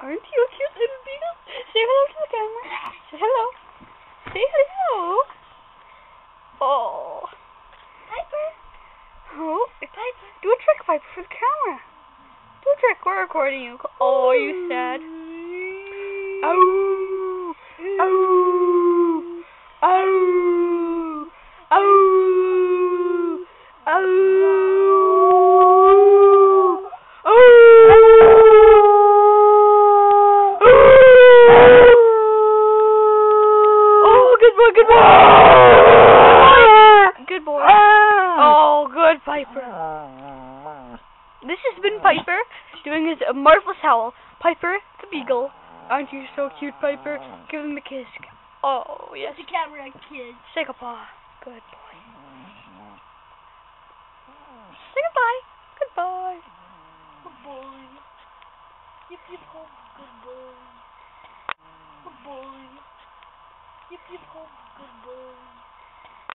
Aren't you a cute little beagle? Say hello to the camera. Say hello. Say hello. Oh. Piper. Oh. Piper. Do a trick, Piper, for the camera. Do a trick. We're recording you. Oh, are you sad? Oh. Oh. Oh. Oh. Oh. Good boy. Good boy. Oh, good Piper. This has been Piper doing his marvelous howl. Piper the beagle. Aren't you so cute, Piper? Give him a kiss. Oh, yes. The camera, kids. Say goodbye. Good boy. Say goodbye. Goodbye. Good boy. Yip yip hop. Good boy. Good boy. Yip yip hop. Good boy.